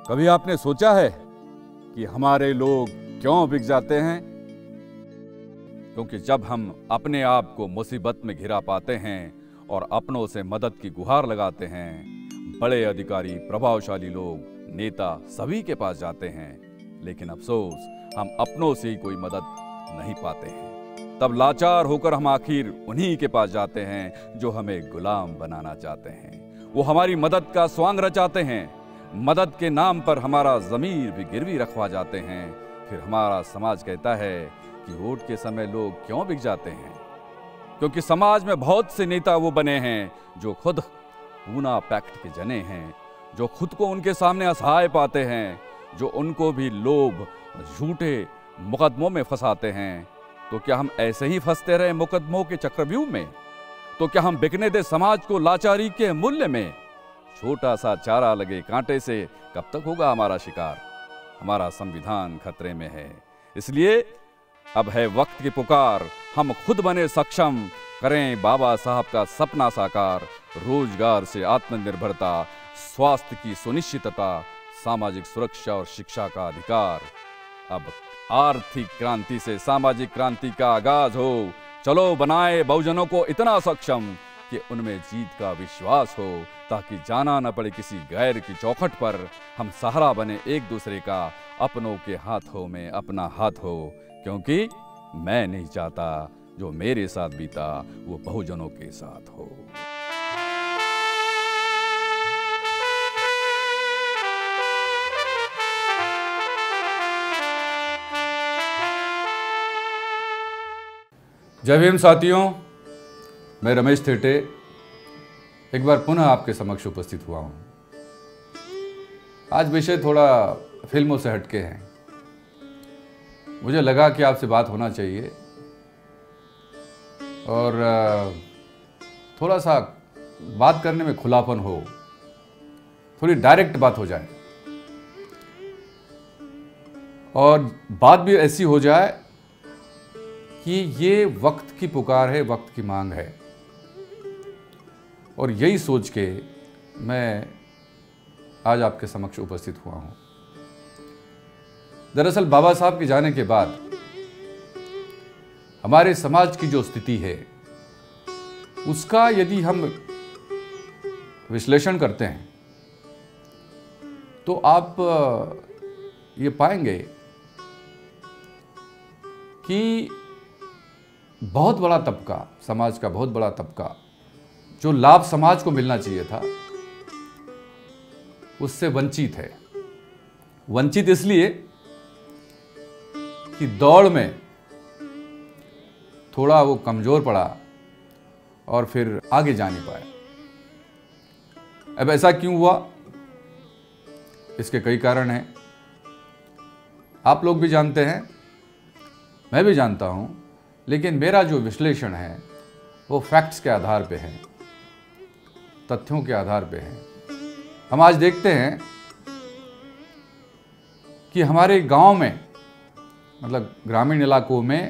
कभी आपने सोचा है कि हमारे लोग क्यों बिक जाते हैं? क्योंकि जब हम अपने आप को मुसीबत में घिरा पाते हैं और अपनों से मदद की गुहार लगाते हैं, बड़े अधिकारी, प्रभावशाली लोग, नेता सभी के पास जाते हैं, लेकिन अफसोस हम अपनों से ही कोई मदद नहीं पाते हैं। तब लाचार होकर हम आखिर उन्हीं के पास जाते हैं जो हमें गुलाम बनाना चाहते हैं। वो हमारी मदद का स्वांग रचाते हैं, मदद के नाम पर हमारा ज़मीर भी गिरवी रखवा जाते हैं। फिर हमारा समाज कहता है कि वोट के समय लोग क्यों बिक जाते हैं? क्योंकि समाज में बहुत से नेता वो बने हैं जो खुद पूना पैक्ट के जने हैं, जो खुद को उनके सामने असहाय पाते हैं, जो उनको भी लोभ, झूठे मुकदमों में फंसाते हैं। तो क्या हम ऐसे ही फंसते रहे मुकदमों के चक्रव्यूह में? तो क्या हम बिकने दे समाज को लाचारी के मूल्य में? छोटा सा चारा लगे कांटे से कब तक होगा हमारा शिकार? हमारा संविधान खतरे में है। इसलिए अब है वक्त की पुकार, हम खुद बने सक्षम, करें बाबा साहब का सपना साकार। रोजगार से आत्मनिर्भरता, स्वास्थ्य की सुनिश्चितता, सामाजिक सुरक्षा और शिक्षा का अधिकार। अब आर्थिक क्रांति से सामाजिक क्रांति का आगाज हो। चलो बनाए बहुजनों को इतना सक्षम कि उनमें जीत का विश्वास हो, ताकि जाना न पड़े किसी गैर की चौखट पर। हम सहारा बने एक दूसरे का, अपनों के हाथों में अपना हाथ हो। क्योंकि मैं नहीं चाहता जो मेरे साथ बीता वो बहुजनों के साथ हो। जय भीम साथियों, मैं रमेश थेटे एक बार पुनः आपके समक्ष उपस्थित हुआ हूँ। आज विषय थोड़ा फिल्मों से हटके हैं। मुझे लगा कि आपसे बात होना चाहिए और थोड़ा सा बात करने में खुलापन हो, थोड़ी डायरेक्ट बात हो जाए और बात भी ऐसी हो जाए कि ये वक्त की पुकार है, वक्त की मांग है। और यही सोच के मैं आज आपके समक्ष उपस्थित हुआ हूँ। दरअसल बाबा साहब के जाने के बाद हमारे समाज की जो स्थिति है उसका यदि हम विश्लेषण करते हैं तो आप ये पाएंगे कि बहुत बड़ा तबका, समाज का बहुत बड़ा तबका, जो लाभ समाज को मिलना चाहिए था उससे वंचित है। वंचित इसलिए कि दौड़ में थोड़ा वो कमजोर पड़ा और फिर आगे जा नहीं पाया। अब ऐसा क्यों हुआ? इसके कई कारण हैं। आप लोग भी जानते हैं, मैं भी जानता हूं, लेकिन मेरा जो विश्लेषण है वो फैक्ट्स के आधार पे है, तथ्यों के आधार पे है। हम आज देखते हैं कि हमारे गांव में, मतलब ग्रामीण इलाकों में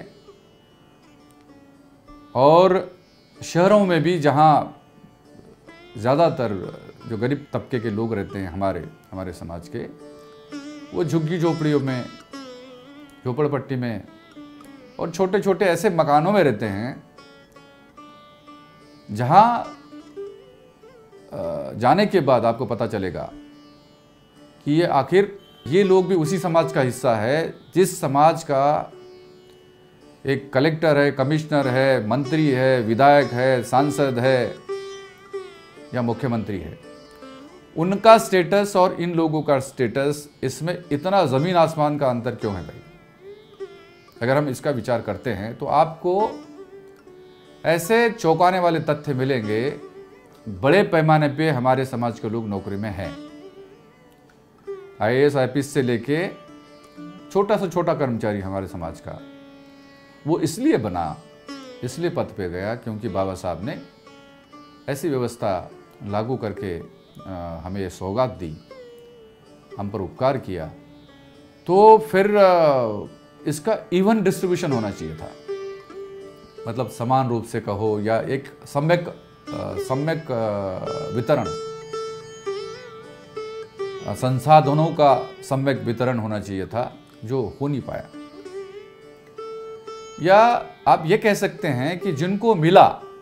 और शहरों में भी, जहां ज़्यादातर जो गरीब तबके के लोग रहते हैं हमारे समाज के, वो झुग्गी झोपड़ियों में, झोपड़पट्टी में और छोटे छोटे ऐसे मकानों में रहते हैं जहां जाने के बाद आपको पता चलेगा कि ये आखिर ये लोग भी उसी समाज का हिस्सा है जिस समाज का एक कलेक्टर है, कमिश्नर है, मंत्री है, विधायक है, सांसद है या मुख्यमंत्री है। उनका स्टेटस और इन लोगों का स्टेटस, इसमें इतना ज़मीन आसमान का अंतर क्यों है भाई? अगर हम इसका विचार करते हैं तो आपको ऐसे चौंकाने वाले तथ्य मिलेंगे। बड़े पैमाने पे हमारे समाज के लोग नौकरी में हैं। IAS IPS से लेके छोटा से छोटा कर्मचारी हमारे समाज का, वो इसलिए बना, इसलिए पद पे गया क्योंकि बाबा साहब ने ऐसी व्यवस्था लागू करके हमें ये सौगात दी, हम पर उपकार किया। तो फिर इसका इवन डिस्ट्रीब्यूशन होना चाहिए था, मतलब समान रूप से कहो या एक सम्यक वितरण संसाधनों का सम्यक वितरण होना चाहिए था, जो हो नहीं पाया। या आप ये कह सकते हैं कि जिनको मिला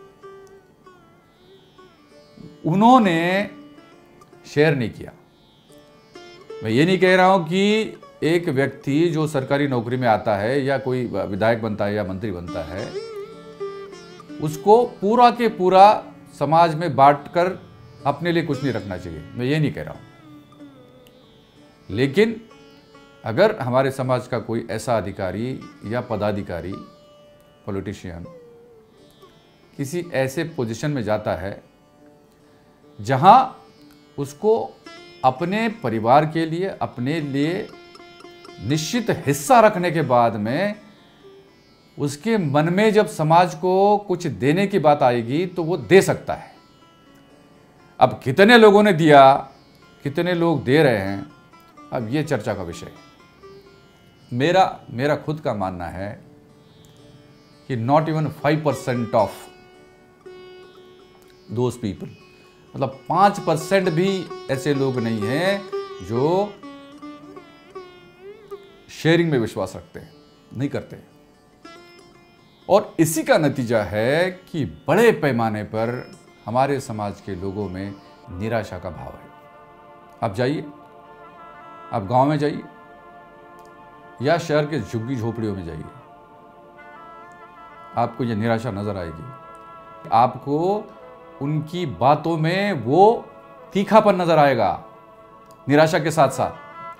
उन्होंने शेयर नहीं किया। मैं ये नहीं कह रहा हूं कि एक व्यक्ति जो सरकारी नौकरी में आता है या कोई विधायक बनता है या मंत्री बनता है, उसको पूरा के पूरा समाज में बांटकर अपने लिए कुछ नहीं रखना चाहिए, मैं ये नहीं कह रहा हूं। लेकिन अगर हमारे समाज का कोई ऐसा अधिकारी या पदाधिकारी, पॉलिटिशियन किसी ऐसे पोजीशन में जाता है जहां उसको अपने परिवार के लिए, अपने लिए निश्चित हिस्सा रखने के बाद में उसके मन में जब समाज को कुछ देने की बात आएगी तो वो दे सकता है। अब कितने लोगों ने दिया, कितने लोग दे रहे हैं, अब ये चर्चा का विषय है। मेरा खुद का मानना है कि not even 5% of those people, मतलब 5% भी ऐसे लोग नहीं हैं जो शेयरिंग में विश्वास रखते हैं, नहीं करते। और इसी का नतीजा है कि बड़े पैमाने पर हमारे समाज के लोगों में निराशा का भाव है। आप जाइए, आप गांव में जाइए या शहर के झुग्गी झोपड़ियों में जाइए, आपको यह निराशा नजर आएगी। आपको उनकी बातों में वो तीखापन नजर आएगा, निराशा के साथ साथ।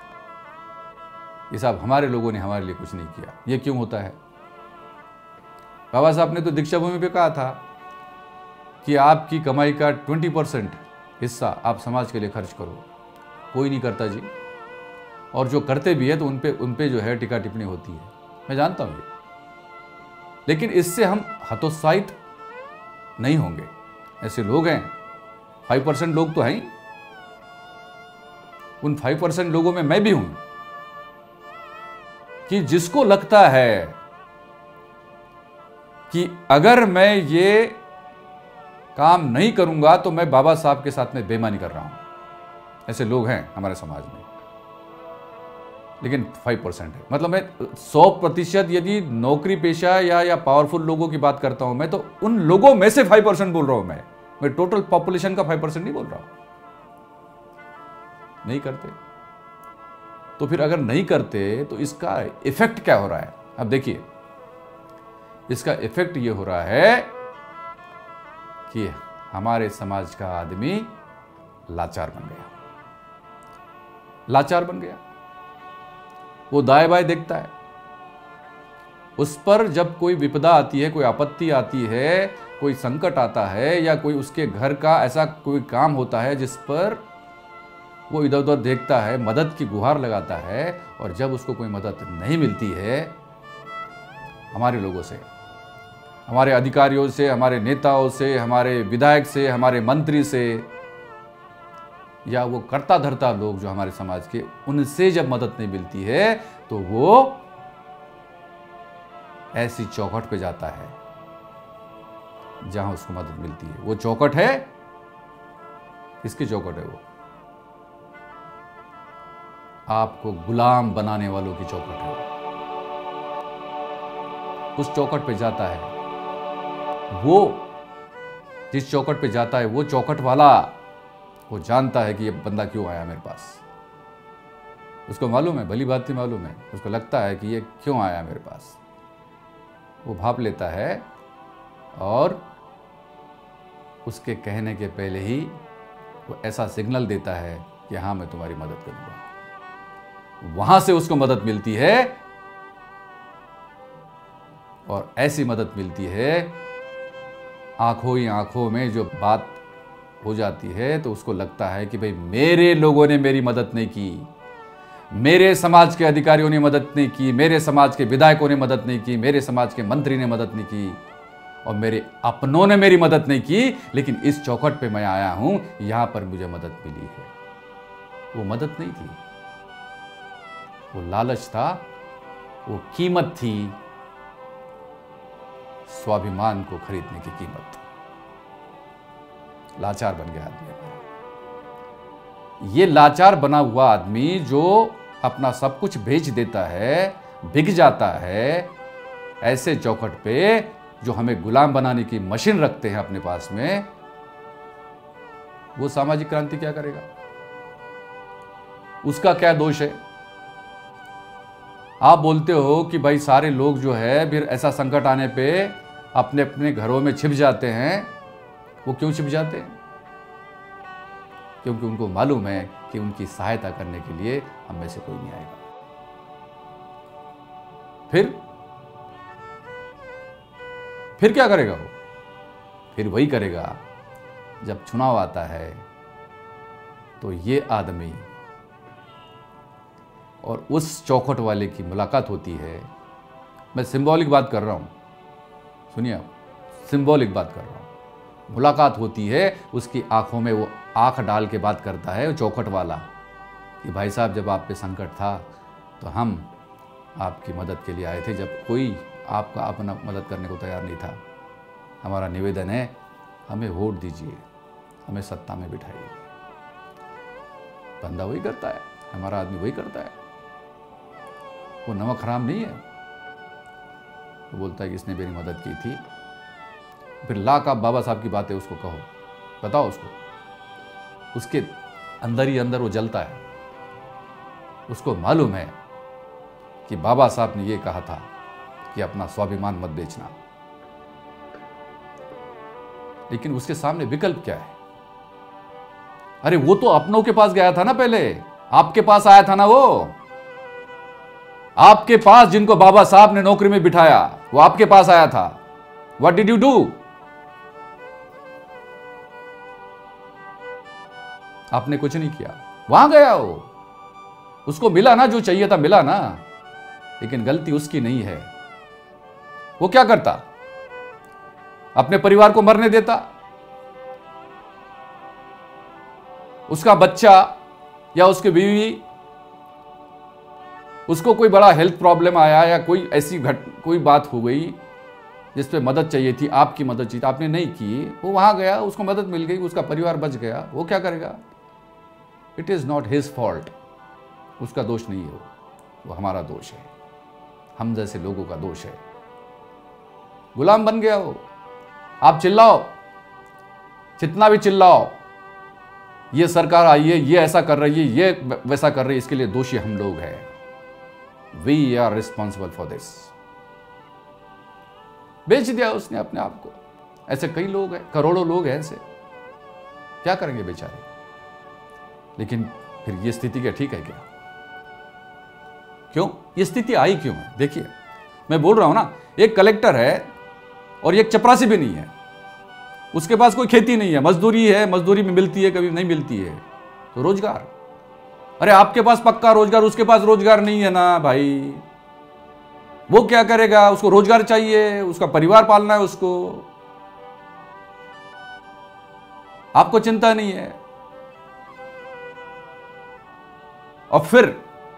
ये साहब हमारे लोगों ने हमारे लिए कुछ नहीं किया। ये क्यों होता है? बाबा साहब ने तो दीक्षा भूमि पे कहा था कि आपकी कमाई का 20% हिस्सा आप समाज के लिए खर्च करो। कोई नहीं करता जी, और जो करते भी है तो उन पे जो है टीका टिप्पणी होती है, मैं जानता हूं ये। लेकिन इससे हम हतोत्साहित नहीं होंगे। ऐसे लोग हैं, 5% लोग तो हैं, उन 5% लोगों में मैं भी हूं कि जिसको लगता है कि अगर मैं ये काम नहीं करूंगा तो मैं बाबा साहब के साथ में बेईमानी कर रहा हूं। ऐसे लोग हैं हमारे समाज में, लेकिन 5% है। मतलब मैं 100% यदि नौकरी पेशा या पावरफुल लोगों की बात करता हूं मैं, तो उन लोगों में से 5% बोल रहा हूं मैं टोटल पॉपुलेशन का 5% नहीं बोल रहा हूं। नहीं करते तो फिर अगर नहीं करते तो इसका इफेक्ट क्या हो रहा है? अब देखिए, इसका इफेक्ट ये हो रहा है कि हमारे समाज का आदमी लाचार बन गया, लाचार बन गया। वो दाएं बाएं देखता है, उस पर जब कोई विपदा आती है, कोई आपत्ति आती है, कोई संकट आता है, या कोई उसके घर का ऐसा कोई काम होता है जिस पर वो इधर उधर देखता है, मदद की गुहार लगाता है, और जब उसको कोई मदद नहीं मिलती है हमारे लोगों से, हमारे अधिकारियों से, हमारे नेताओं से, हमारे विधायक से, हमारे मंत्री से, या वो करता धरता लोग जो हमारे समाज के, उनसे जब मदद नहीं मिलती है तो वो ऐसी चौखट पे जाता है जहां उसको मदद मिलती है। वो चौखट है, किसकी चौखट है? वो आपको गुलाम बनाने वालों की चौखट है। उस चौखट पे जाता है वो, जिस चौखट पे जाता है वो चौखट वाला, वो जानता है कि ये बंदा क्यों आया मेरे पास। उसको मालूम है, भली बात ही मालूम है, उसको लगता है कि ये क्यों आया मेरे पास। वो भाप लेता है और उसके कहने के पहले ही वो ऐसा सिग्नल देता है कि हाँ मैं तुम्हारी मदद करूंगा। वहां से उसको मदद मिलती है, और ऐसी मदद मिलती है आंखों ही आंखों में जो बात हो जाती है, तो उसको लगता है कि भाई मेरे लोगों ने मेरी मदद नहीं की, मेरे समाज के अधिकारियों ने मदद नहीं की, मेरे समाज के विधायकों ने मदद नहीं की, मेरे समाज के मंत्री ने मदद नहीं की, और मेरे अपनों ने मेरी मदद नहीं की, लेकिन इस चौखट पे मैं आया हूं, यहां पर मुझे मदद मिली है। वो मदद नहीं थी, वो लालच था, वो कीमत थी, स्वाभिमान को खरीदने की कीमत। लाचार बन गया आदमी। ये लाचार बना हुआ आदमी जो अपना सब कुछ बेच देता है, बिक जाता है, ऐसे चौखट पे जो हमें गुलाम बनाने की मशीन रखते हैं अपने पास में, वो सामाजिक क्रांति क्या करेगा? उसका क्या दोष है? आप बोलते हो कि भाई सारे लोग जो है फिर ऐसा संकट आने पे अपने अपने घरों में छिप जाते हैं। वो क्यों छिप जाते हैं? क्योंकि उनको मालूम है कि उनकी सहायता करने के लिए हम में से कोई नहीं आएगा। फिर क्या करेगा वो? फिर वही करेगा जब चुनाव आता है तो ये आदमी और उस चौखट वाले की मुलाकात होती है। मैं सिंबॉलिक बात कर रहा हूं, सुनिए आप, सिंबॉलिक बात कर रहा हूं। मुलाकात होती है, उसकी आंखों में वो आंख डाल के बात करता है चौखट वाला कि भाई साहब जब आप पे संकट था तो हम आपकी मदद के लिए आए थे, जब कोई आपका अपना मदद करने को तैयार नहीं था। हमारा निवेदन है, हमें वोट दीजिए, हमें सत्ता में बिठाइए। बंदा वही करता है, हमारा आदमी वही करता है। वो नमक हराम नहीं है। वो बोलता है कि इसने मेरी मदद की थी। फिर लाख आप बाबा साहब की बातें उसको कहो, बताओ उसको, उसके अंदर ही अंदर वो जलता है। उसको मालूम है कि बाबा साहब ने ये कहा था कि अपना स्वाभिमान मत बेचना, लेकिन उसके सामने विकल्प क्या है? अरे वो तो अपनों के पास गया था ना, पहले आपके पास आया था ना। वो आपके पास जिनको बाबा साहब ने नौकरी में बिठाया, वो आपके पास आया था। What did you do? आपने कुछ नहीं किया। वहां गया वो, उसको मिला ना जो चाहिए था, मिला ना, लेकिन गलती उसकी नहीं है। वो क्या करता? अपने परिवार को मरने देता? उसका बच्चा या उसकी बीवी, उसको कोई बड़ा हेल्थ प्रॉब्लम आया या कोई ऐसी कोई बात हो गई जिस पे मदद चाहिए थी, आपकी मदद चाहिए थी, आपने नहीं की, वो वहां गया, उसको मदद मिल गई, उसका परिवार बच गया। वो क्या करेगा? It is not his fault. उसका दोष नहीं है, वो हमारा दोष है, हम जैसे लोगों का दोष है। गुलाम बन गया वो। आप चिल्लाओ, जितना भी चिल्लाओ, ये सरकार आई है, ये ऐसा कर रही है, ये वैसा कर रही है, इसके लिए दोषी हम लोग हैं। We are responsible for this. बेच दिया उसने अपने आप को। ऐसे कई लोग हैं, करोड़ों लोग हैं ऐसे। क्या करेंगे बेचारे? लेकिन फिर ये स्थिति क्या ठीक है क्या? क्यों ये स्थिति आई क्यों है? देखिए, मैं बोल रहा हूं ना, एक कलेक्टर है और एक चपरासी भी नहीं है, उसके पास कोई खेती नहीं है, मजदूरी है, मजदूरी में मिलती है, कभी नहीं मिलती है, तो रोजगार। अरे आपके पास पक्का रोजगार, उसके पास रोजगार नहीं है ना भाई, वो क्या करेगा? उसको रोजगार चाहिए, उसका परिवार पालना है उसको। आपको चिंता नहीं है। और फिर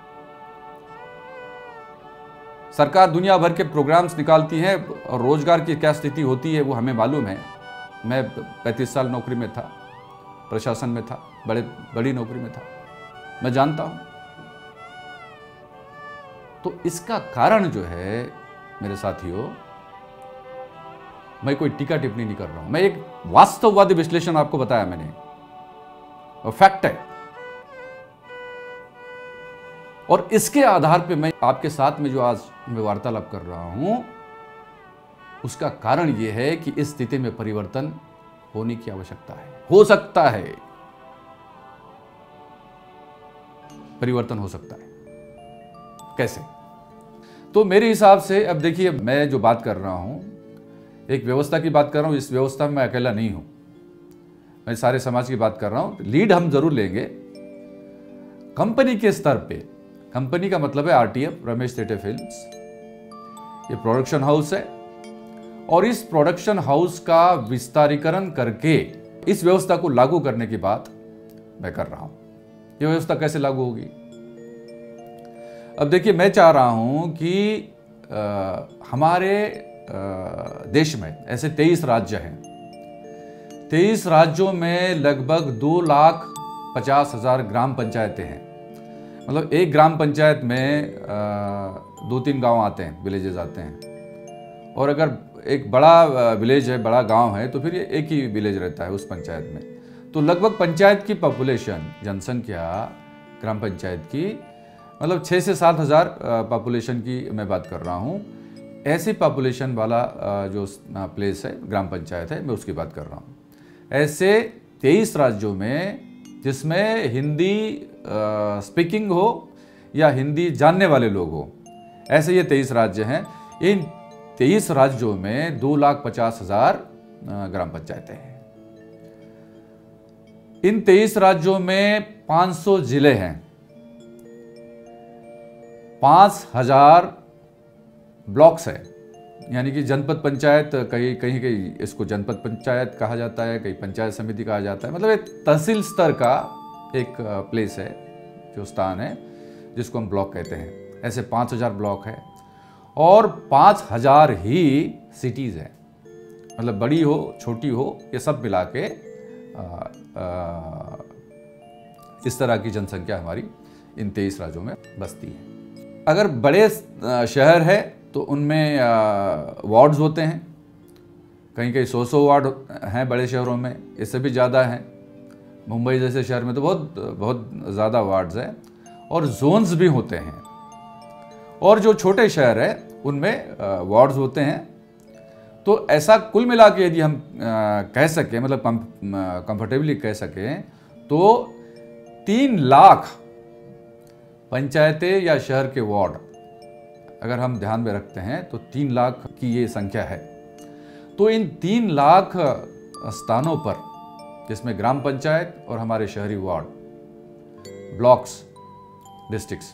सरकार दुनिया भर के प्रोग्राम्स निकालती है और रोजगार की क्या स्थिति होती है वो हमें मालूम है। मैं 35 साल नौकरी में था, प्रशासन में था, बड़ी नौकरी में था, मैं जानता हूं। तो इसका कारण जो है मेरे साथियों, मैं कोई टीका टिप्पणी नहीं कर रहा हूं, मैं एक वास्तववादी विश्लेषण आपको बताया मैंने, और फैक्ट है। और इसके आधार पे मैं आपके साथ में जो आज मैं वार्तालाप कर रहा हूं, उसका कारण यह है कि इस स्थिति में परिवर्तन होने की आवश्यकता है। हो सकता है परिवर्तन हो सकता है। कैसे? तो मेरे हिसाब से अब देखिए, मैं जो बात कर रहा हूं, एक व्यवस्था की बात कर रहा हूं। इस व्यवस्था में मैं अकेला नहीं हूं, मैं सारे समाज की बात कर रहा हूं। लीड हम जरूर लेंगे कंपनी के स्तर पे। कंपनी का मतलब है आरटीएफ, रमेश टेटे फिल्म्स। ये प्रोडक्शन हाउस है और इस प्रोडक्शन हाउस का विस्तारीकरण करके इस व्यवस्था को लागू करने की बात मैं कर रहा हूं। ये व्यवस्था कैसे लागू होगी? अब देखिए, मैं चाह रहा हूं कि हमारे देश में ऐसे 23 राज्य हैं। 23 राज्यों में लगभग 2 लाख 50,000 ग्राम पंचायतें हैं। मतलब एक ग्राम पंचायत में 2-3 गांव आते हैं, विलेजेस आते हैं। और अगर एक बड़ा विलेज है, बड़ा गांव है, तो फिर ये एक ही विलेज रहता है उस पंचायत में। तो लगभग पंचायत की पॉपुलेशन, जनसंख्या ग्राम पंचायत की, मतलब 6 से 7 हज़ार पॉपुलेशन की मैं बात कर रहा हूँ। ऐसी पॉपुलेशन वाला जो प्लेस है, ग्राम पंचायत है, मैं उसकी बात कर रहा हूँ। ऐसे 23 राज्यों में जिसमें हिंदी स्पीकिंग हो या हिंदी जानने वाले लोग हो, ऐसे ये 23 राज्य हैं। इन 23 राज्यों में 2,50,000 ग्राम पंचायतें हैं। इन 23 राज्यों में 500 जिले हैं, 5,000 ब्लॉक्स है, यानी कि जनपद पंचायत, कहीं कहीं इसको जनपद पंचायत कहा जाता है, कहीं पंचायत समिति कहा जाता है। मतलब एक तहसील स्तर का एक प्लेस है, जो स्थान है, जिसको हम ब्लॉक कहते हैं। ऐसे 5,000 ब्लॉक है और 5,000 ही सिटीज़ हैं। मतलब बड़ी हो छोटी हो, ये सब मिला के इस तरह की जनसंख्या हमारी इन 23 राज्यों में बसती है। अगर बड़े शहर है तो उनमें वार्ड्स होते हैं, कहीं कहीं 100 वार्ड हैं बड़े शहरों में, इससे भी ज़्यादा हैं। मुंबई जैसे शहर में तो बहुत ज़्यादा वार्ड्स हैं। और जोन्स भी होते हैं। और जो छोटे शहर है उनमें वार्ड्स होते हैं। तो ऐसा कुल मिला के यदि हम कह सकें, मतलब कंफर्टेबली कह सकें, तो 3 लाख पंचायतें या शहर के वार्ड अगर हम ध्यान में रखते हैं तो 3 लाख की ये संख्या है। तो इन 3 लाख स्थानों पर, जिसमें ग्राम पंचायत और हमारे शहरी वार्ड, ब्लॉक्स, डिस्ट्रिक्ट्स,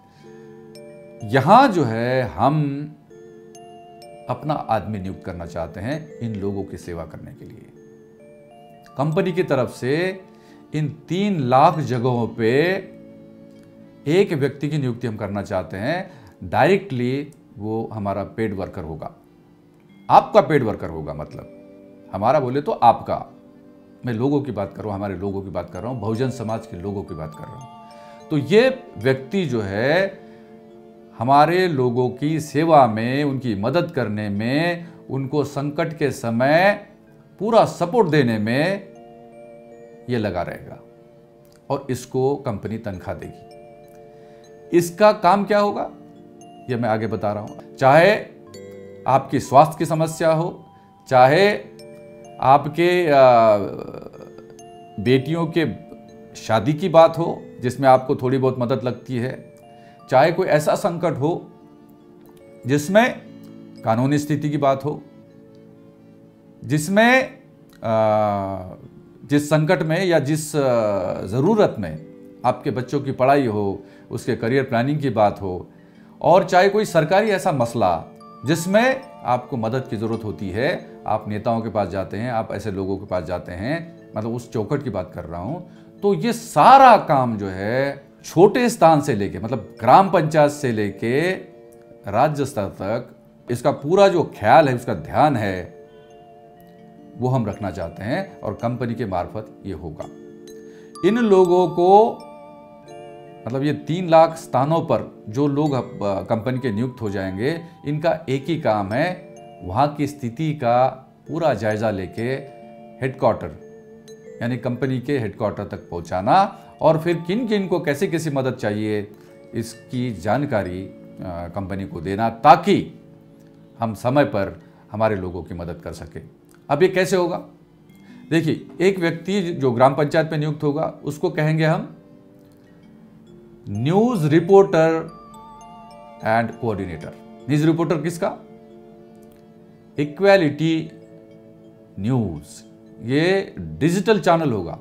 यहाँ जो है हम अपना आदमी नियुक्त करना चाहते हैं इन लोगों की सेवा करने के लिए। कंपनी की तरफ से इन 3 लाख जगहों पे एक व्यक्ति की नियुक्ति हम करना चाहते हैं। डायरेक्टली वो हमारा पेड वर्कर होगा, आपका पेड वर्कर होगा। मतलब हमारा बोले तो आपका, मैं लोगों की बात कर रहा हूँ, हमारे लोगों की बात कर रहा हूँ, बहुजन समाज के लोगों की बात कर रहा हूँ। तो ये व्यक्ति जो है हमारे लोगों की सेवा में, उनकी मदद करने में, उनको संकट के समय पूरा सपोर्ट देने में ये लगा रहेगा और इसको कंपनी तनख्वाह देगी। इसका काम क्या होगा ये मैं आगे बता रहा हूं। चाहे आपकी स्वास्थ्य की समस्या हो, चाहे आपके बेटियों के शादी की बात हो जिसमें आपको थोड़ी बहुत मदद लगती है, चाहे कोई ऐसा संकट हो जिसमें कानूनी स्थिति की बात हो, जिसमें जिस संकट में या जिस ज़रूरत में आपके बच्चों की पढ़ाई हो, उसके करियर प्लानिंग की बात हो, और चाहे कोई सरकारी ऐसा मसला जिसमें आपको मदद की ज़रूरत होती है, आप नेताओं के पास जाते हैं, आप ऐसे लोगों के पास जाते हैं, मतलब उस चौखट की बात कर रहा हूँ। तो ये सारा काम जो है छोटे स्थान से लेके, मतलब ग्राम पंचायत से लेके राज्य स्तर तक, इसका पूरा जो ख्याल है, उसका ध्यान है, वो हम रखना चाहते हैं और कंपनी के मार्फत ये होगा। इन लोगों को, मतलब ये 3 लाख स्थानों पर जो लोग कंपनी के नियुक्त हो जाएंगे, इनका एक ही काम है, वहाँ की स्थिति का पूरा जायजा लेके हेडक्वार्टर यानी कंपनी के हेडक्वार्टर तक पहुँचाना, और फिर किन किन को कैसे कैसी मदद चाहिए इसकी जानकारी कंपनी को देना, ताकि हम समय पर हमारे लोगों की मदद कर सकें। अब ये कैसे होगा? देखिए, एक व्यक्ति जो ग्राम पंचायत में नियुक्त होगा उसको कहेंगे हम news reporter and coordinator. News reporter किसका? Equality news. ये डिजिटल चैनल होगा,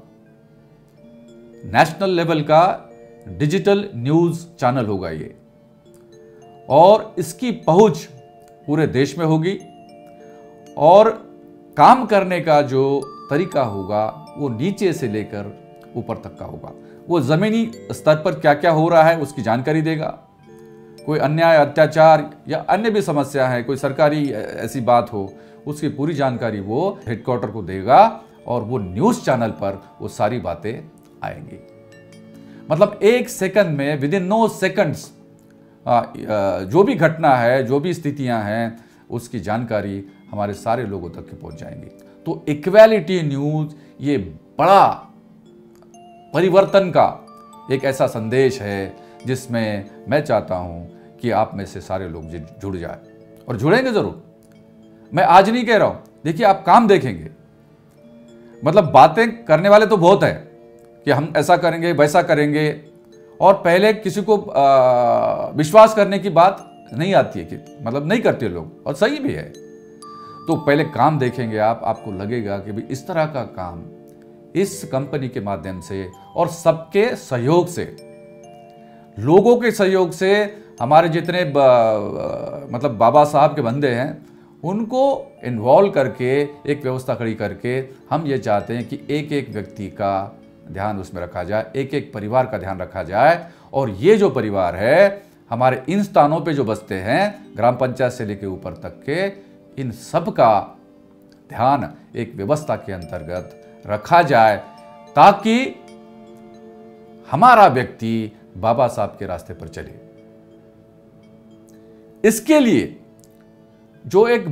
नेशनल लेवल का डिजिटल न्यूज़ चैनल होगा ये, और इसकी पहुंच पूरे देश में होगी। और काम करने का जो तरीका होगा वो नीचे से लेकर ऊपर तक का होगा। वो ज़मीनी स्तर पर क्या क्या हो रहा है उसकी जानकारी देगा। कोई अन्याय, अत्याचार या अन्य भी समस्या है, कोई सरकारी ऐसी बात हो, उसकी पूरी जानकारी वो हेडक्वार्टर को देगा और वो न्यूज़ चैनल पर वो सारी बातें आएंगी। मतलब 1 सेकंड में, विद इन 9 सेकंड्स जो भी घटना है, जो भी स्थितियां हैं, उसकी जानकारी हमारे सारे लोगों तक की पहुंच जाएंगी। तो इक्वालिटी न्यूज ये बड़ा परिवर्तन का एक ऐसा संदेश है जिसमें मैं चाहता हूं कि आप में से सारे लोग जुड़ जाए, और जुड़ेंगे जरूर। मैं आज नहीं कह रहा हूं, देखिए आप काम देखेंगे। मतलब बातें करने वाले तो बहुत हैं कि हम ऐसा करेंगे वैसा करेंगे, और पहले किसी को विश्वास करने की बात नहीं आती है, कि मतलब नहीं करते लोग, और सही भी है। तो पहले काम देखेंगे आप, आपको लगेगा कि भाई इस तरह का काम इस कंपनी के माध्यम से और सबके सहयोग से, लोगों के सहयोग से, हमारे जितने मतलब बाबा साहब के बंदे हैं उनको इन्वॉल्व करके एक व्यवस्था खड़ी करके हम ये चाहते हैं कि एक एक व्यक्ति का ध्यान उसमें रखा जाए, एक एक परिवार का ध्यान रखा जाए। और ये जो परिवार है हमारे इन स्थानों पे जो बसते हैं, ग्राम पंचायत से लेकर ऊपर तक के, इन सब का ध्यान एक व्यवस्था के अंतर्गत रखा जाए, ताकि हमारा व्यक्ति बाबा साहब के रास्ते पर चले। इसके लिए जो एक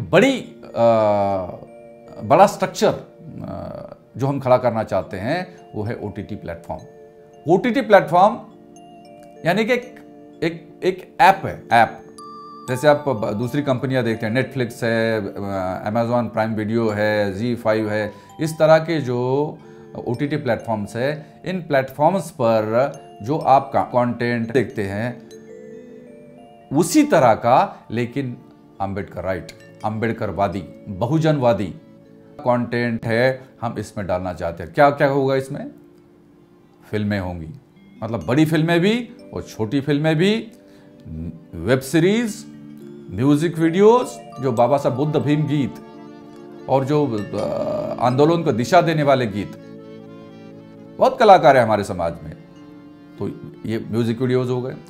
बड़ा स्ट्रक्चर जो हम खड़ा करना चाहते हैं वो है ओटीटी प्लेटफॉर्म। ओटीटी प्लेटफॉर्म यानी कि एक ऐप है। ऐप जैसे आप दूसरी कंपनियां देखते हैं, नेटफ्लिक्स है, अमेजॉन प्राइम वीडियो है, ZEE5 है, इस तरह के जो ओटीटी प्लेटफॉर्म्स है, इन प्लेटफॉर्म्स पर जो आप कंटेंट देखते हैं उसी तरह का, लेकिन अम्बेडकरवादी, बहुजनवादी कंटेंट है, हम इसमें डालना चाहते हैं। क्या क्या होगा इसमें? फिल्में होंगी, मतलब बड़ी फिल्में भी और छोटी फिल्में भी, वेब सीरीज, म्यूजिक वीडियोस, जो बाबा साहब बुद्ध भीम गीत और जो आंदोलन को दिशा देने वाले गीत, बहुत कलाकार है हमारे समाज में, तो ये म्यूजिक वीडियोस हो गए।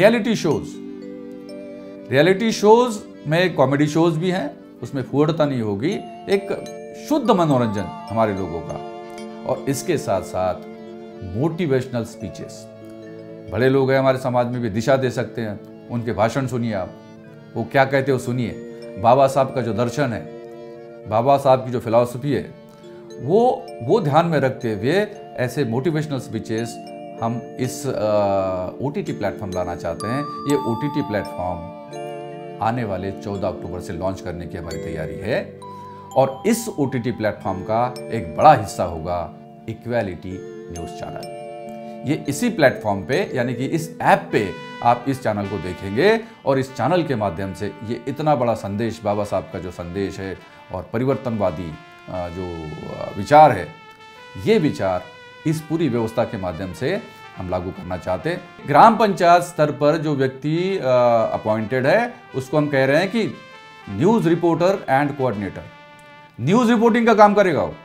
रियलिटी शोज में कॉमेडी शोज भी हैं, उसमें फूहड़ता नहीं होगी, एक शुद्ध मनोरंजन हमारे लोगों का। और इसके साथ साथ मोटिवेशनल स्पीचेस, बड़े लोग हैं हमारे समाज में भी, दिशा दे सकते हैं, उनके भाषण सुनिए आप, वो क्या कहते हो सुनिए। बाबा साहब का जो दर्शन है, बाबा साहब की जो फिलॉसफी है, वो ध्यान में रखते हुए ऐसे मोटिवेशनल स्पीचेस हम इस ओटीटी प्लेटफॉर्म लाना चाहते हैं। ये ओटीटी प्लेटफॉर्म आने वाले 14 अक्टूबर से लॉन्च करने की हमारी तैयारी है, और इस ओटीटी प्लेटफॉर्म का एक बड़ा हिस्सा होगा इक्वालिटी न्यूज चैनल। ये इसी प्लेटफॉर्म पे, यानी कि इस ऐप पे आप इस चैनल को देखेंगे, और इस चैनल के माध्यम से ये इतना बड़ा संदेश, बाबा साहब का जो संदेश है और परिवर्तनवादी जो विचार है, ये विचार इस पूरी व्यवस्था के माध्यम से हम लागू करना चाहते हैं। ग्राम पंचायत स्तर पर जो व्यक्ति अपॉइंटेड है, उसको हम कह रहे हैं कि news reporter and coordinator, news reporting का काम करेगा वो,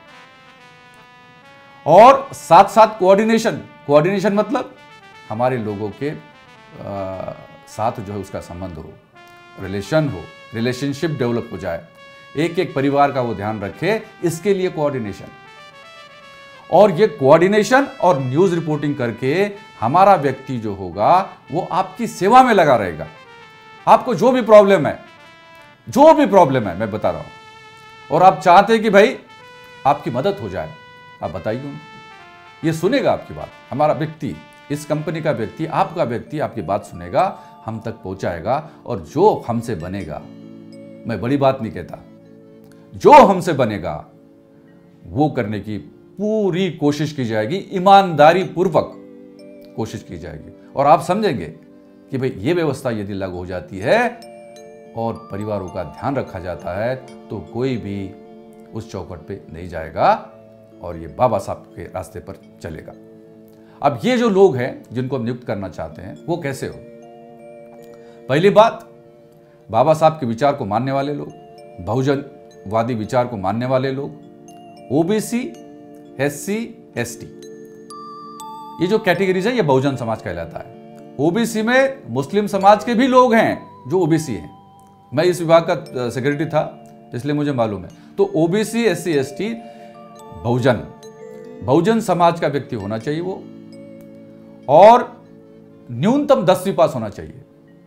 और साथ साथ कोऑर्डिनेशन मतलब हमारे लोगों के साथ जो है उसका संबंध हो, रिलेशनशिप डेवलप हो जाए, एक एक परिवार का वो ध्यान रखे, इसके लिए कोऑर्डिनेशन। और ये कोऑर्डिनेशन और न्यूज रिपोर्टिंग करके हमारा व्यक्ति जो होगा वो आपकी सेवा में लगा रहेगा। आपको जो भी प्रॉब्लम है मैं बता रहा हूं, और आप चाहते हैं कि भाई आपकी मदद हो जाए, आप बताइए उनको, ये सुनेगा आपकी बात। हमारा व्यक्ति, इस कंपनी का व्यक्ति, आपका व्यक्ति आपकी बात सुनेगा, हम तक पहुंचाएगा, और जो हमसे बनेगा, मैं बड़ी बात नहीं कहता, जो हमसे बनेगा वो करने की पूरी कोशिश की जाएगी, ईमानदारी पूर्वक कोशिश की जाएगी। और आप समझेंगे कि भाई ये व्यवस्था यदि लागू हो जाती है और परिवारों का ध्यान रखा जाता है, तो कोई भी उस चौखट पे नहीं जाएगा और ये बाबा साहब के रास्ते पर चलेगा। अब ये जो लोग हैं जिनको हम नियुक्त करना चाहते हैं, वो कैसे हो? पहली बात, बाबा साहब के विचार को मानने वाले लोग, बहुजनवादी विचार को मानने वाले लोग, ओबीसी, SC, ST, ये जो कैटेगरीज है ये बहुजन समाज कहलाता है। ओबीसी में मुस्लिम समाज के भी लोग हैं जो ओबीसी हैं, मैं इस विभाग का सेक्रेटरी था इसलिए मुझे मालूम है। तो ओबीसी, SC, ST बहुजन, बहुजन समाज का व्यक्ति होना चाहिए वो, और न्यूनतम 10वीं पास होना चाहिए।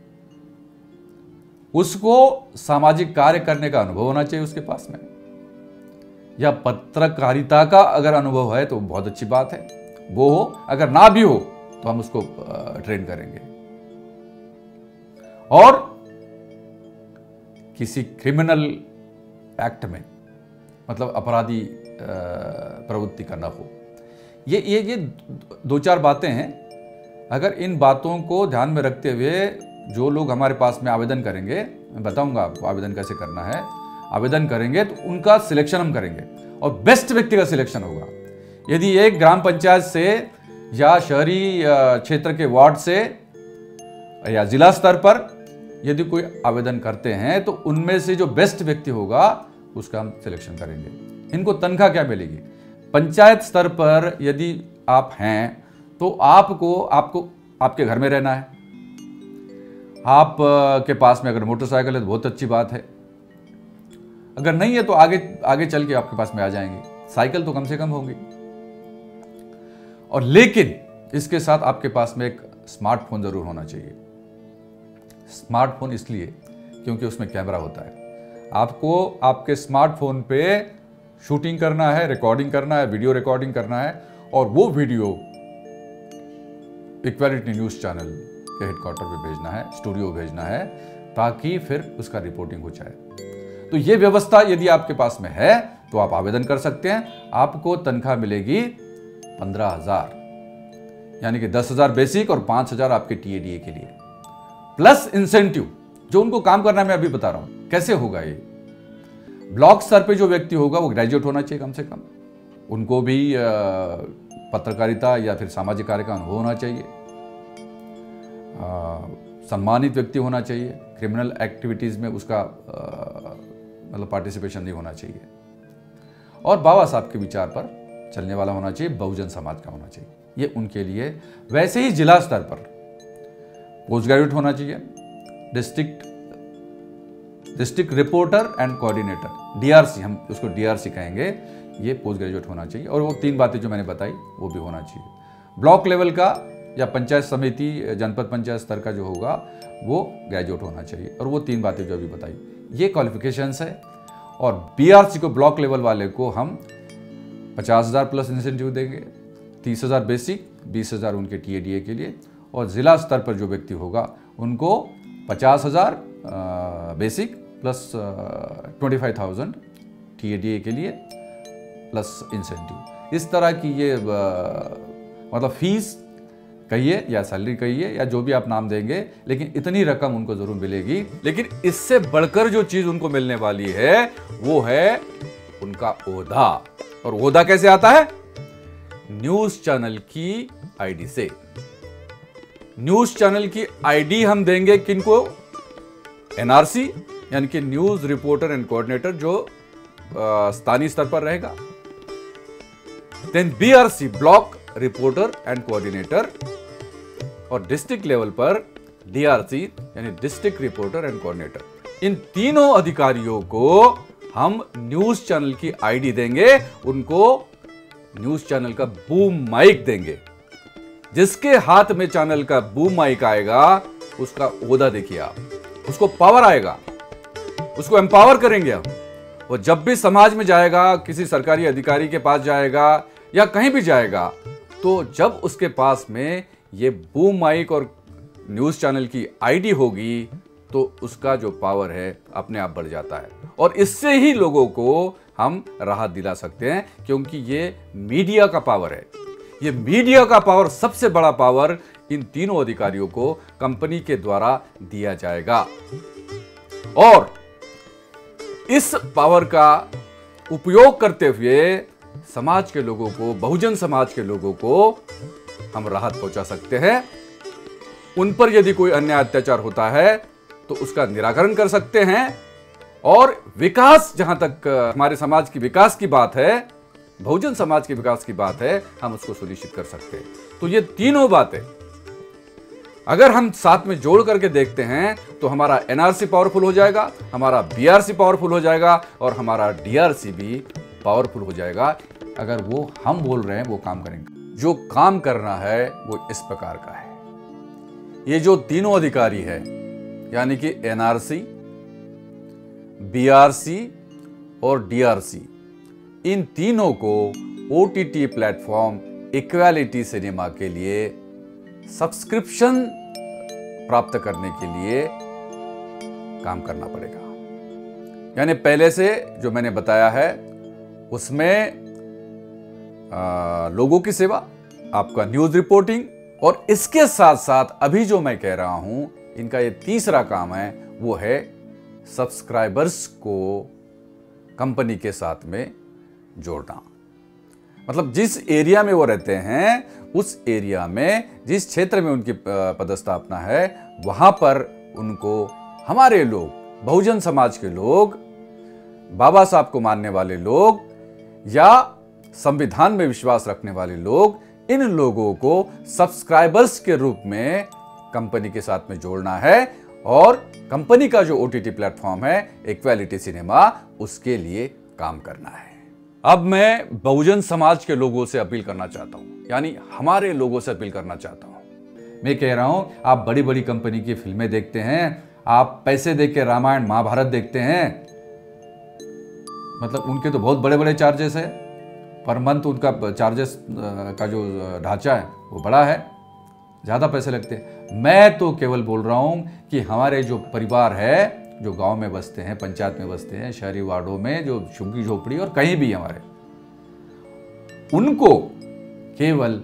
उसको सामाजिक कार्य करने का अनुभव होना चाहिए उसके पास में, या पत्रकारिता का अगर अनुभव है तो बहुत अच्छी बात है, वो हो। अगर ना भी हो तो हम उसको ट्रेन करेंगे। और किसी क्रिमिनल एक्ट में, मतलब अपराधी प्रवृत्ति का ना हो। ये 2-4 बातें हैं। अगर इन बातों को ध्यान में रखते हुए जो लोग हमारे पास में आवेदन करेंगे, मैं बताऊंगा आपको आवेदन कैसे करना है, आवेदन करेंगे तो उनका सिलेक्शन हम करेंगे और बेस्ट व्यक्ति का सिलेक्शन होगा। यदि एक ग्राम पंचायत से या शहरी क्षेत्र के वार्ड से या जिला स्तर पर यदि कोई आवेदन करते हैं तो उनमें से जो बेस्ट व्यक्ति होगा उसका हम सिलेक्शन करेंगे। इनको तनख्वाह क्या मिलेगी? पंचायत स्तर पर यदि आप हैं तो आपको आपके घर में रहना है। आप के पास में अगर मोटरसाइकिल है तो बहुत अच्छी बात है, अगर नहीं है तो आगे चल के आपके पास में आ जाएंगे। साइकिल तो कम से कम होगी। और लेकिन इसके साथ आपके पास में एक स्मार्टफोन जरूर होना चाहिए। स्मार्टफोन इसलिए क्योंकि उसमें कैमरा होता है। आपको आपके स्मार्टफोन पे शूटिंग करना है, रिकॉर्डिंग करना है, वीडियो रिकॉर्डिंग करना है, और वो वीडियो इक्वालिटी न्यूज चैनल के हेडक्वार्टर पे भेजना है, स्टूडियो भेजना है, ताकि फिर उसका रिपोर्टिंग हो जाए। तो ये व्यवस्था यदि आपके पास में है तो आप आवेदन कर सकते हैं। आपको तनख्वाह मिलेगी 15,000, यानी कि 10,000 बेसिक और 5,000 आपके टीएडीए के लिए, प्लस इंसेंटिव जो उनको काम करना। मैं अभी बता रहा हूं कैसे होगा ये। ब्लॉक स्तर पे जो व्यक्ति होगा वो ग्रेजुएट होना चाहिए कम से कम, उनको भी पत्रकारिता या फिर सामाजिक कार्य का अनुभव होना चाहिए, सम्मानित व्यक्ति होना चाहिए, क्रिमिनल एक्टिविटीज में उसका मतलब पार्टिसिपेशन नहीं होना चाहिए, और बाबा साहब के विचार पर चलने वाला होना चाहिए, बहुजन समाज का होना चाहिए। ये उनके लिए। वैसे ही जिला स्तर पर पोस्ट ग्रेजुएट होना चाहिए, district reporter and coordinator, DRC, हम उसको डीआरसी कहेंगे, ये पोस्ट ग्रेजुएट होना चाहिए। और वो 3 बातें जो मैंने बताई वो भी होना चाहिए। ब्लॉक लेवल का या पंचायत समिति, जनपद पंचायत स्तर का जो होगा वो ग्रेजुएट होना चाहिए, और वो 3 बातें जो अभी बताई, ये क्वालिफिकेशंस है। और बीआरसी को, ब्लॉक लेवल वाले को हम 50,000 प्लस इंसेंटिव देंगे, 30,000 बेसिक, 20,000 उनके टीएडीए के लिए, और जिला स्तर पर जो व्यक्ति होगा उनको 50,000 बेसिक प्लस 25,000 टीएडीए के लिए प्लस इंसेंटिव। इस तरह की ये मतलब फीस कहिए या सैलरी कहिए या जो भी आप नाम देंगे, लेकिन इतनी रकम उनको जरूर मिलेगी। लेकिन इससे बढ़कर जो चीज उनको मिलने वाली है वो है उनका ओहदा। और ओहदा कैसे आता है? न्यूज चैनल की आईडी से। न्यूज चैनल की आईडी हम देंगे किनको? एनआरसी, यानी कि न्यूज रिपोर्टर एंड कोऑर्डिनेटर, जो स्थानीय स्तर पर रहेगा। Then BRC, block reporter and coordinator, और डिस्ट्रिक्ट लेवल पर डीआरसी यानी डिस्ट्रिक्ट रिपोर्टर एंड कोऑर्डिनेटर। इन तीनों अधिकारियों को हम न्यूज चैनल की आईडी देंगे, उनको न्यूज चैनल का बूम माइक देंगे। जिसके हाथ में चैनल का बूम माइक आएगा उसका ओहदा देखिए आप, उसको पावर आएगा, उसको एम्पावर करेंगे हम। वो जब भी समाज में जाएगा, किसी सरकारी अधिकारी के पास जाएगा या कहीं भी जाएगा, तो जब उसके पास में ये बूम माइक और न्यूज चैनल की आईडी होगी तो उसका जो पावर है अपने आप बढ़ जाता है। और इससे ही लोगों को हम राहत दिला सकते हैं, क्योंकि ये मीडिया का पावर है। ये मीडिया का पावर, सबसे बड़ा पावर इन तीनों अधिकारियों को कंपनी के द्वारा दिया जाएगा। और इस पावर का उपयोग करते हुए समाज के लोगों को, बहुजन समाज के लोगों को हम राहत पहुंचा सकते हैं। उन पर यदि कोई अन्याय अत्याचार होता है तो उसका निराकरण कर सकते हैं। और विकास, जहां तक हमारे समाज की विकास की बात है, बहुजन समाज के विकास की बात है, हम उसको सुनिश्चित कर सकते हैं। तो ये तीनों बातें अगर हम साथ में जोड़ करके देखते हैं तो हमारा एनआरसी पावरफुल हो जाएगा, हमारा बीआरसी पावरफुल हो जाएगा, और हमारा डीआरसी भी पावरफुल हो जाएगा। अगर वो हम बोल रहे हैं वो काम करेंगे। जो काम करना है वो इस प्रकार का है। ये जो तीनों अधिकारी है यानी कि एनआरसी, बीआरसी और डीआरसी, इन तीनों को ओटीटी प्लेटफॉर्म इक्वालिटी सिनेमा के लिए सब्सक्रिप्शन प्राप्त करने के लिए काम करना पड़ेगा। यानी पहले से जो मैंने बताया है उसमें लोगों की सेवा, आपका न्यूज रिपोर्टिंग, और इसके साथ साथ अभी जो मैं कह रहा हूं इनका ये तीसरा काम है, वो है सब्सक्राइबर्स को कंपनी के साथ में जोड़ना। मतलब जिस एरिया में वो रहते हैं उस एरिया में, जिस क्षेत्र में उनकी पदस्थापना है, वहां पर उनको हमारे लोग, बहुजन समाज के लोग, बाबा साहब को मानने वाले लोग या संविधान में विश्वास रखने वाले लोग, इन लोगों को सब्सक्राइबर्स के रूप में कंपनी के साथ में जोड़ना है और कंपनी का जो ओटीटी प्लेटफॉर्म है इक्वालिटी सिनेमा, उसके लिए काम करना है। अब मैं बहुजन समाज के लोगों से अपील करना चाहता हूं, यानी हमारे लोगों से अपील करना चाहता हूं। मैं कह रहा हूं, आप बड़ी बड़ी कंपनी की फिल्में देखते हैं, आप पैसे दे के रामायण महाभारत देखते हैं, मतलब उनके तो बहुत बड़े बड़े चार्जेस है, पर मंथ उनका चार्जेस का जो ढांचा है वो बड़ा है, ज़्यादा पैसे लगते हैं। मैं तो केवल बोल रहा हूं कि हमारे जो परिवार है, जो गांव में बसते हैं, पंचायत में बसते हैं, शहरी वार्डों में, जो झुग्गी झोपड़ी और कहीं भी हमारे, उनको केवल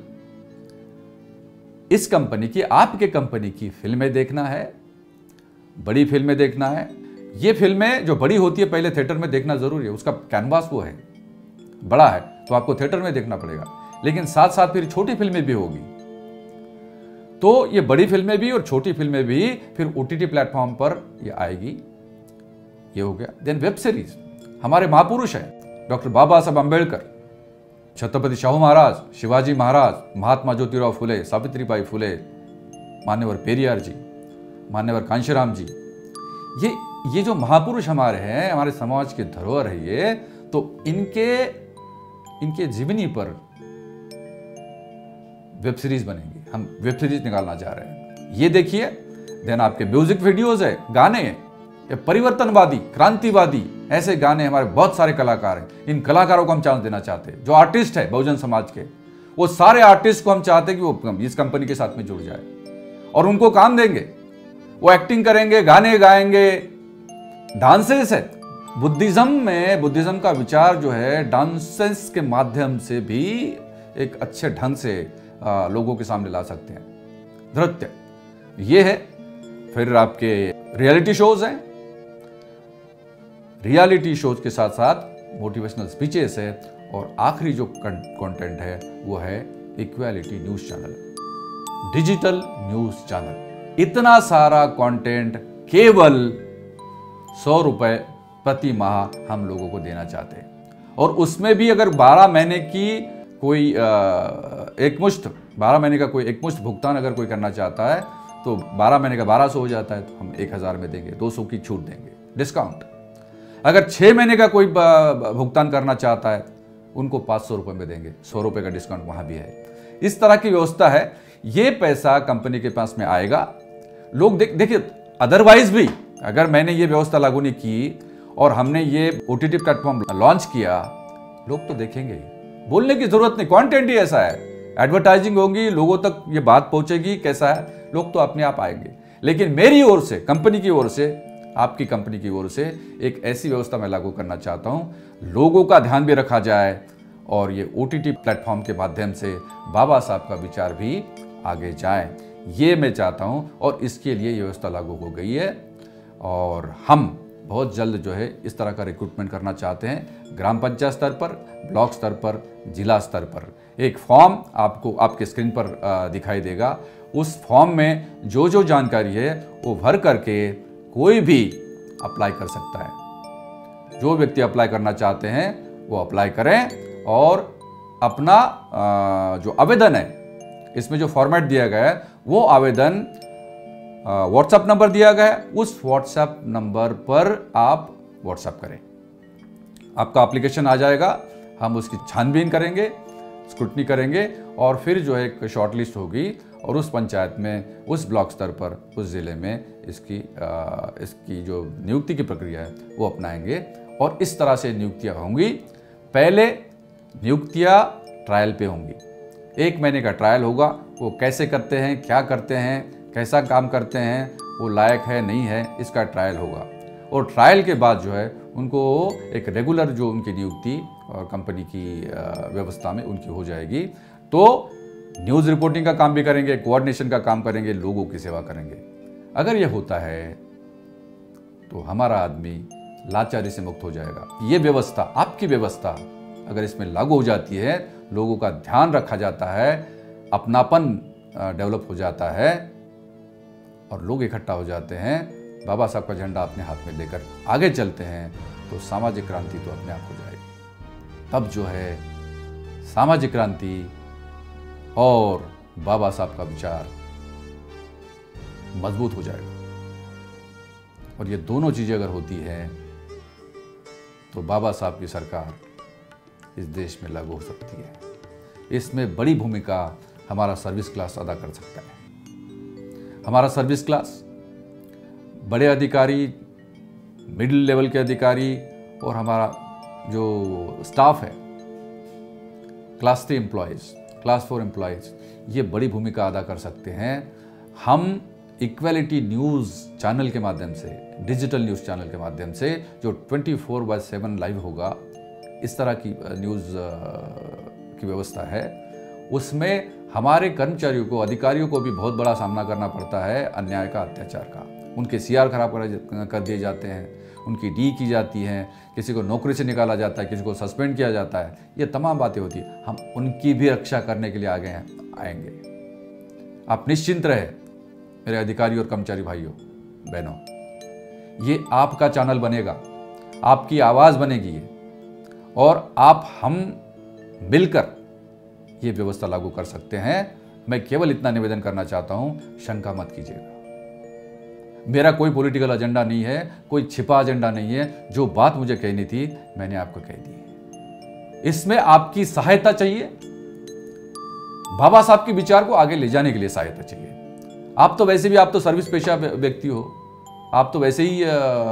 इस कंपनी की, आपके कंपनी की फिल्में देखना है, बड़ी फिल्में देखना है। ये फिल्में जो बड़ी होती है पहले थिएटर में देखना जरूरी है, उसका कैनवास वो है, बड़ा है, तो आपको थिएटर में देखना पड़ेगा। लेकिन साथ साथ फिर छोटी फिल्में भी होगी, तो ये बड़ी फिल्में भी और छोटी फिल्में भी फिर ओटीटी प्लेटफॉर्म पर ये आएगी। ये हो गया। देन वेब सीरीज, हमारे महापुरुष हैं डॉक्टर बाबा साहब अम्बेडकर, छत्रपति शाहू महाराज, शिवाजी महाराज, महात्मा ज्योतिराव फुले, सावित्रीबाई फुले, मान्यवर पेरियार जी, मान्यवर कांशीराम जी, ये जो महापुरुष हमारे हैं, हमारे समाज के धरोहर है ये, तो इनके जीवनी पर वेब सीरीज बनेगी। हम वेब सीरीज निकालना चाह रहे हैं, ये देखिए। देन आपके म्यूजिक वीडियोस है, गाने हैं, ये परिवर्तनवादी, क्रांतिवादी, ऐसे गाने, हमारे बहुत सारे कलाकार हैं। इन कलाकारों को हम चांस देना चाहते हैं। जो आर्टिस्ट है बहुजन समाज के, वो सारे आर्टिस्ट को हम चाहते हैं कि वो इस कंपनी के साथ में जुड़ जाए और उनको काम देंगे। वो एक्टिंग करेंगे, गाने गाएंगे, डांसेस है। बुद्धिज्म का विचार जो है डांसेस के माध्यम से भी एक अच्छे ढंग से लोगों के सामने ला सकते हैं। नृत्य ये है। फिर आपके रियलिटी शोज हैं, रियलिटी शोज के साथ साथ मोटिवेशनल स्पीचेस है, और आखिरी जो कंटेंट है वो है equality news channel, digital news channel. इतना सारा कंटेंट केवल 100 रुपए प्रति माह हम लोगों को देना चाहते हैं। और उसमें भी अगर 12 महीने की कोई 12 महीने का कोई एकमुश्त भुगतान अगर कोई करना चाहता है तो 12 महीने का 1200 हो जाता है, तो हम 1000 में देंगे, 200 की छूट देंगे, डिस्काउंट। अगर 6 महीने का कोई भुगतान करना चाहता है उनको 500 रुपये में देंगे, 100 रुपये का डिस्काउंट वहाँ भी है। इस तरह की व्यवस्था है। ये पैसा कंपनी के पास में आएगा। लोग देखिए, अदरवाइज भी अगर मैंने ये व्यवस्था लागू नहीं की और हमने ये ओटीटी प्लेटफॉर्म लॉन्च किया, लोग तो देखेंगे ही, बोलने की जरूरत नहीं, कंटेंट ही ऐसा है, एडवर्टाइजिंग होगी, लोगों तक ये बात पहुंचेगी कैसा है, लोग तो अपने आप आएंगे। लेकिन मेरी ओर से, कंपनी की ओर से, आपकी कंपनी की ओर से एक ऐसी व्यवस्था मैं लागू करना चाहता हूं, लोगों का ध्यान भी रखा जाए और ये ओटीटी प्लेटफॉर्म के माध्यम से बाबा साहब का विचार भी आगे जाए, ये मैं चाहता हूं। और इसके लिए ये व्यवस्था लागू हो गई है और हम बहुत जल्द जो है इस तरह का रिक्रूटमेंट करना चाहते हैं। ग्राम पंचायत स्तर पर, ब्लॉक स्तर पर, जिला स्तर पर एक फॉर्म आपको आपके स्क्रीन पर दिखाई देगा। उस फॉर्म में जो जो जानकारी है वो भर करके कोई भी अप्लाई कर सकता है। जो व्यक्ति अप्लाई करना चाहते हैं वो अप्लाई करें और अपना जो आवेदन है, इसमें जो फॉर्मेट दिया गया है वो आवेदन व्हाट्सएप नंबर दिया गया है, उस व्हाट्सएप नंबर पर आप व्हाट्सएप करें। आपका एप्लीकेशन आ जाएगा, हम उसकी छानबीन करेंगे, स्क्रूटनी करेंगे और फिर जो है एक शॉर्ट लिस्ट होगी और उस पंचायत में, उस ब्लॉक स्तर पर, उस ज़िले में इसकी जो नियुक्ति की प्रक्रिया है वो अपनाएंगे और इस तरह से नियुक्तियाँ होंगी। पहले नियुक्तियाँ ट्रायल पे होंगी, 1 महीने का ट्रायल होगा। वो कैसे करते हैं, क्या करते हैं, कैसा काम करते हैं, वो लायक है नहीं है, इसका ट्रायल होगा। और ट्रायल के बाद जो है उनको एक रेगुलर जो उनकी नियुक्ति और कंपनी की व्यवस्था में उनकी हो जाएगी। तो न्यूज़ रिपोर्टिंग का काम भी करेंगे, कोऑर्डिनेशन का काम करेंगे, लोगों की सेवा करेंगे। अगर ये होता है तो हमारा आदमी लाचारी से मुक्त हो जाएगा। ये व्यवस्था, आपकी व्यवस्था अगर इसमें लागू हो जाती है, लोगों का ध्यान रखा जाता है, अपनापन डेवलप हो जाता है और लोग इकट्ठा हो जाते हैं, बाबा साहब का झंडा अपने हाथ में लेकर आगे चलते हैं, तो सामाजिक क्रांति तो अपने आप हो जाएगी। तब जो है सामाजिक क्रांति और बाबा साहब का विचार मजबूत हो जाएगा। और ये दोनों चीज़ें अगर होती हैं तो बाबा साहब की सरकार इस देश में लागू हो सकती है। इसमें बड़ी भूमिका हमारा सर्विस क्लास अदा कर सकता है। हमारा सर्विस क्लास, बड़े अधिकारी, मिडिल लेवल के अधिकारी और हमारा जो स्टाफ है, क्लास 3 एम्प्लॉयज़, क्लास 4 एम्प्लॉयज़, ये बड़ी भूमिका अदा कर सकते हैं। हम इक्वालिटी न्यूज़ चैनल के माध्यम से, डिजिटल न्यूज़ चैनल के माध्यम से जो 24/7 लाइव होगा, इस तरह की न्यूज़ की व्यवस्था है, उसमें हमारे कर्मचारियों को, अधिकारियों को भी बहुत बड़ा सामना करना पड़ता है अन्याय का, अत्याचार का। उनके CR खराब कर दिए जाते हैं, उनकी डी की जाती हैं, किसी को नौकरी से निकाला जाता है, किसी को सस्पेंड किया जाता है, ये तमाम बातें होती हैं। हम उनकी भी रक्षा करने के लिए आएंगे। आप निश्चिंत रहे मेरे अधिकारी और कर्मचारी भाइयों बहनों, ये आपका चैनल बनेगा, आपकी आवाज़ बनेगी ये, और हम मिलकर ये व्यवस्था लागू कर सकते हैं। मैं केवल इतना निवेदन करना चाहता हूं, शंका मत कीजिएगा। मेरा कोई पॉलिटिकल एजेंडा नहीं है, कोई छिपा एजेंडा नहीं है। जो बात मुझे कहनी थी मैंने आपको कह दी। इसमें आपकी सहायता चाहिए, बाबा साहब के विचार को आगे ले जाने के लिए सहायता चाहिए। आप तो वैसे भी, आप तो सर्विस पेशा व्यक्ति हो, आप तो वैसे ही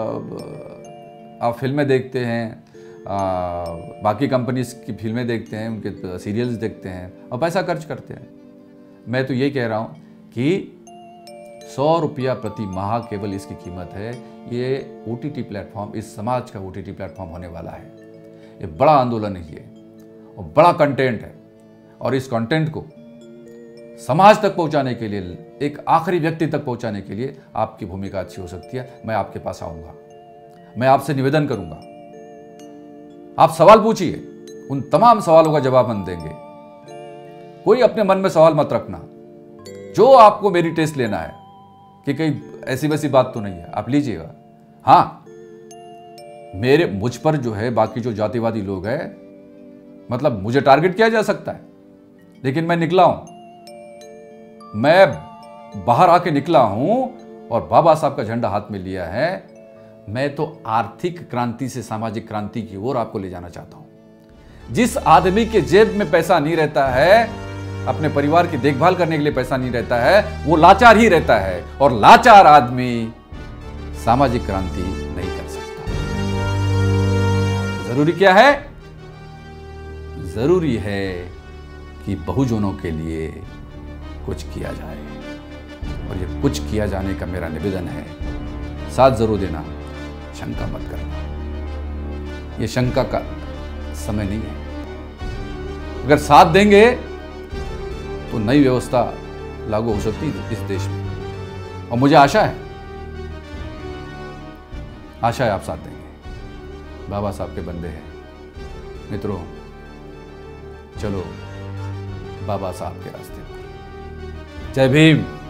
आप फिल्में देखते हैं, बाकी कंपनीज की फिल्में देखते हैं, उनके सीरियल्स देखते हैं और पैसा खर्च करते हैं। मैं तो ये कह रहा हूँ कि 100 रुपया प्रति माह केवल इसकी कीमत है। ये OTT प्लेटफॉर्म, इस समाज का OTT प्लेटफॉर्म होने वाला है। ये बड़ा आंदोलन है ये, और बड़ा कंटेंट है, और इस कंटेंट को समाज तक पहुंचाने के लिए, एक आखिरी व्यक्ति तक पहुंचाने के लिए आपकी भूमिका अच्छी हो सकती है। मैं आपके पास आऊँगा, मैं आपसे निवेदन करूँगा, आप सवाल पूछिए, उन तमाम सवालों का जवाब हम देंगे। कोई अपने मन में सवाल मत रखना, जो आपको मेरी टेस्ट लेना है कि कहीं ऐसी वैसी बात तो नहीं है, आप लीजिएगा। हाँ, मुझ पर जो है बाकी जो जातिवादी लोग हैं, मतलब मुझे टारगेट किया जा सकता है, लेकिन मैं निकला हूं, मैं बाहर आके निकला हूं और बाबा साहब का झंडा हाथ में लिया है। मैं तो आर्थिक क्रांति से सामाजिक क्रांति की ओर आपको ले जाना चाहता हूं। जिस आदमी के जेब में पैसा नहीं रहता है, अपने परिवार की देखभाल करने के लिए पैसा नहीं रहता है, वो लाचार ही रहता है, और लाचार आदमी सामाजिक क्रांति नहीं कर सकता। जरूरी क्या है? जरूरी है कि बहुजनों के लिए कुछ किया जाए, और ये कुछ किया जाने का मेरा निवेदन है। साथ जरूर देना, शंका मत करना। ये शंका का समय नहीं है। अगर साथ देंगे तो नई व्यवस्था लागू हो सकती है इस देश में, और मुझे आशा है आप साथ देंगे। बाबा साहब के बंदे हैं मित्रों, चलो बाबा साहब के रास्ते पर। जय भीम।